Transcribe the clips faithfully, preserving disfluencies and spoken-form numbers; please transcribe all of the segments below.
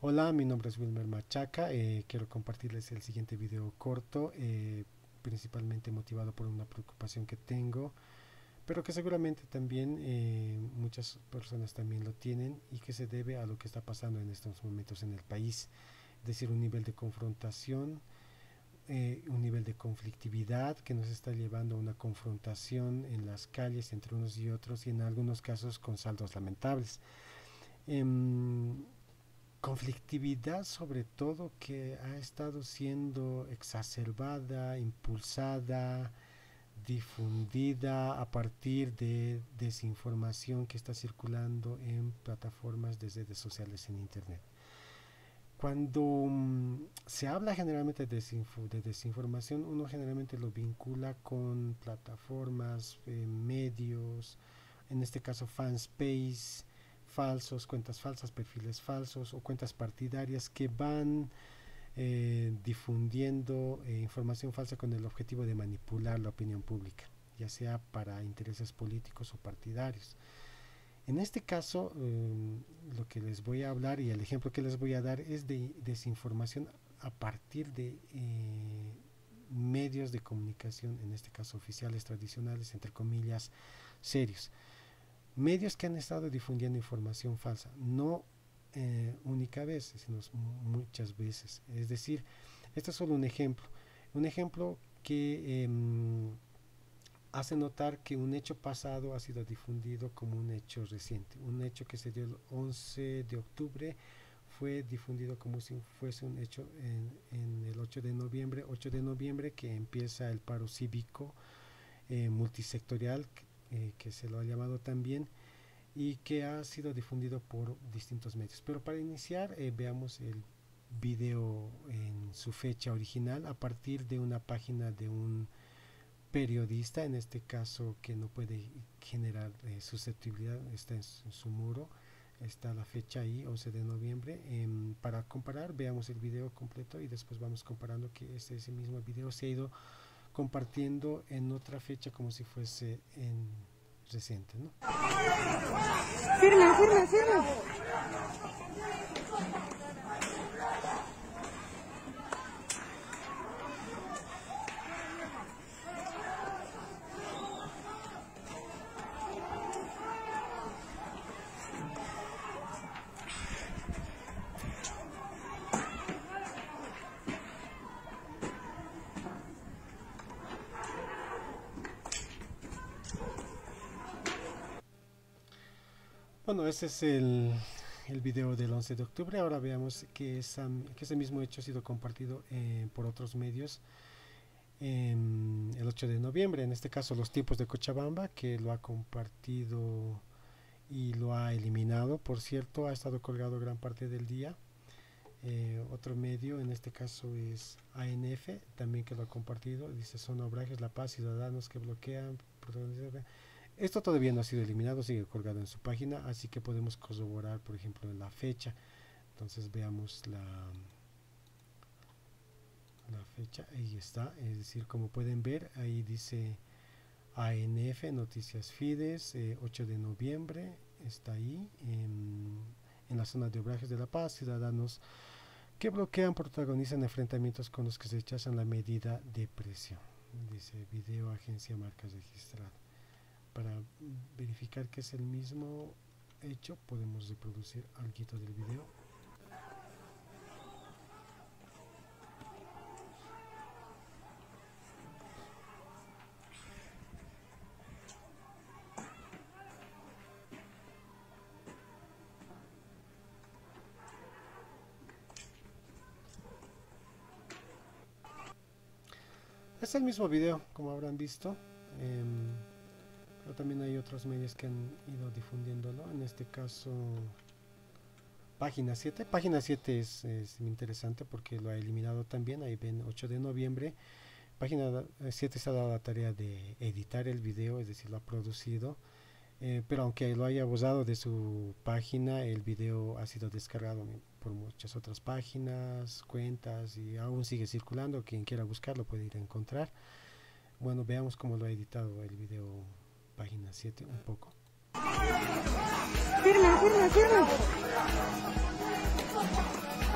Hola, mi nombre es Wilmer Machaca. Eh, quiero compartirles el siguiente video corto, eh, principalmente motivado por una preocupación que tengo, pero que seguramente también eh, muchas personas también lo tienen, y que se debe a lo que está pasando en estos momentos en el país. Es decir, un nivel de confrontación, eh, un nivel de conflictividad que nos está llevando a una confrontación en las calles entre unos y otros, y en algunos casos con saldos lamentables. Eh, conflictividad sobre todo que ha estado siendo exacerbada, impulsada, difundida a partir de desinformación que está circulando en plataformas de redes sociales en internet. Cuando um, se habla generalmente de, desinfo, de desinformación, uno generalmente lo vincula con plataformas, eh, medios, en este caso fanspace, falsos, cuentas falsas, perfiles falsos o cuentas partidarias que van eh, difundiendo eh, información falsa con el objetivo de manipular la opinión pública, ya sea para intereses políticos o partidarios. En este caso, eh, lo que les voy a hablar y el ejemplo que les voy a dar es de desinformación a partir de eh, medios de comunicación, en este caso oficiales, tradicionales, entre comillas, serios. Medios que han estado difundiendo información falsa, no eh, única vez, sino muchas veces. Es decir, este es solo un ejemplo. Un ejemplo que eh, hace notar que un hecho pasado ha sido difundido como un hecho reciente. Un hecho que se dio el once de octubre fue difundido como si fuese un hecho en, en el ocho de noviembre, ocho de noviembre que empieza el paro cívico eh, multisectorial, eh, que se lo ha llamado también, y que ha sido difundido por distintos medios. Pero para iniciar, eh, veamos el video en su fecha original a partir de una página de un periodista, en este caso que no puede generar eh, susceptibilidad. Está en su, en su muro, está la fecha ahí, once de noviembre. Eh, para comparar, veamos el video completo y después vamos comparando que ese, ese mismo video se ha ido compartiendo en otra fecha como si fuese en reciente, ¿no? Firme, firme, firme. Bueno, ese es el, el video del once de octubre. Ahora veamos que, esa, que ese mismo hecho ha sido compartido eh, por otros medios en el ocho de noviembre. En este caso, Los Tiempos de Cochabamba, que lo ha compartido y lo ha eliminado. Por cierto, ha estado colgado gran parte del día. Eh, otro medio, en este caso es A N F, también que lo ha compartido. Dice: son naufragios, La Paz, ciudadanos que bloquean. Esto todavía no ha sido eliminado, sigue colgado en su página, así que podemos corroborar, por ejemplo, en la fecha. Entonces veamos la, la fecha, ahí está. Es decir, como pueden ver, ahí dice A N F, Noticias Fides, eh, ocho de noviembre, está ahí, en, en la zona de Obrajes de La Paz, ciudadanos que bloquean protagonizan enfrentamientos con los que se rechazan la medida de presión. Dice video, agencia, marca registrada. Para verificar que es el mismo hecho, podemos reproducir algo del video. Es el mismo video, como habrán visto. Eh, pero también hay otros medios que han ido difundiéndolo. En este caso, Página siete. Página siete es, es interesante porque lo ha eliminado también. Ahí ven, ocho de noviembre. Página siete se ha dado la tarea de editar el video, es decir, lo ha producido. Eh, pero aunque lo haya borrado de su página, el video ha sido descargado por muchas otras páginas, cuentas, y aún sigue circulando. Quien quiera buscarlo puede ir a encontrar. Bueno, veamos cómo lo ha editado el video Página siete un poco. Firme, firme, firme.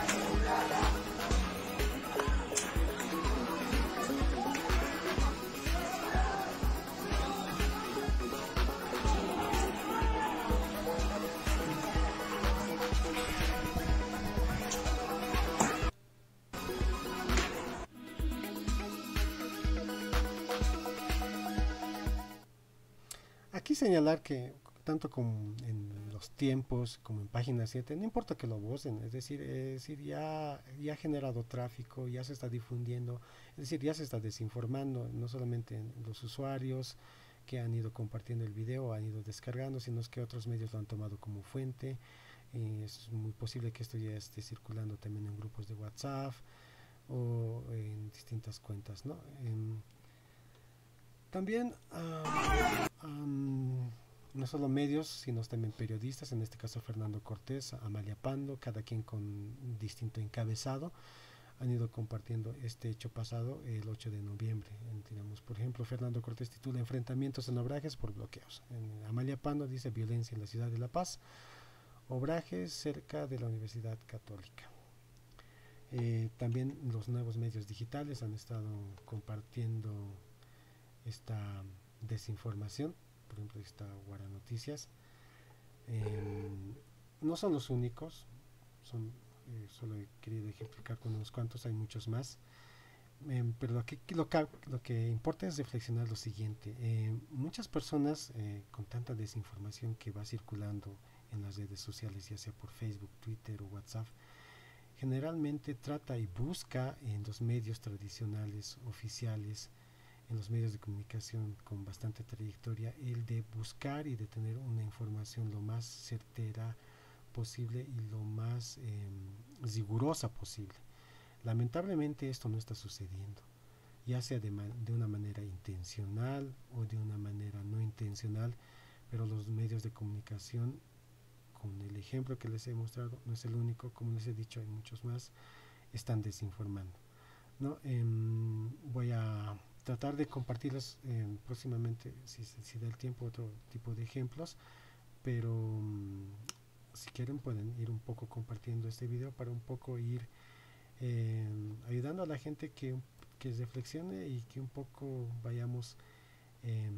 aquí señalar que tanto como en los tiempos como en página siete, no importa que lo vocen, es decir, es decir ya, ya ha generado tráfico, ya se está difundiendo, es decir, ya se está desinformando, no solamente en los usuarios que han ido compartiendo el video, han ido descargando, sino que otros medios lo han tomado como fuente. Y es muy posible que esto ya esté circulando también en grupos de WhatsApp o en distintas cuentas, ¿no? En, también uh, um, no solo medios, sino también periodistas, en este caso Fernando Cortés, Amalia Pando, cada quien con distinto encabezado, han ido compartiendo este hecho pasado el ocho de noviembre. En, digamos, por ejemplo, Fernando Cortés titula Enfrentamientos en Obrajes por bloqueos. En Amalia Pando dice Violencia en la ciudad de La Paz, Obrajes cerca de la Universidad Católica. Eh, también los nuevos medios digitales han estado compartiendo esta desinformación, por ejemplo está Guara Noticias. Eh, no son los únicos, son, eh, solo he querido ejemplificar con unos cuantos, hay muchos más. Eh, pero lo que, lo, que, lo que importa es reflexionar lo siguiente. Eh, muchas personas eh, con tanta desinformación que va circulando en las redes sociales, ya sea por Facebook, Twitter o WhatsApp, generalmente trata y busca en los medios tradicionales, oficiales, en los medios de comunicación con bastante trayectoria, el de buscar y de tener una información lo más certera posible y lo más eh, rigurosa posible. Lamentablemente esto no está sucediendo, ya sea de, de una manera intencional o de una manera no intencional, pero los medios de comunicación, con el ejemplo que les he mostrado, no es el único, como les he dicho, hay muchos más, están desinformando, ¿no? Eh, voy a tratar de compartirles eh, próximamente, si, si da el tiempo, otro tipo de ejemplos, pero um, si quieren pueden ir un poco compartiendo este video para un poco ir eh, ayudando a la gente que, que reflexione y que un poco vayamos eh,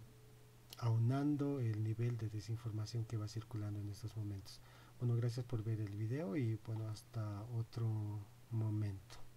aunando el nivel de desinformación que va circulando en estos momentos. Bueno, gracias por ver el video y bueno, hasta otro momento.